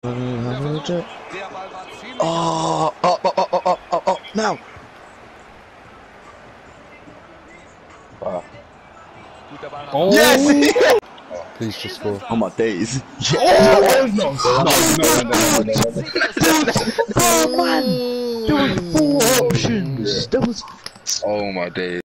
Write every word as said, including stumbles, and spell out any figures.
Oh, oh, oh, oh, oh, oh, oh, now! Oh. Yes! Please just score. Oh my days. Oh, no, Oh man! There was four options! There was... Oh my days.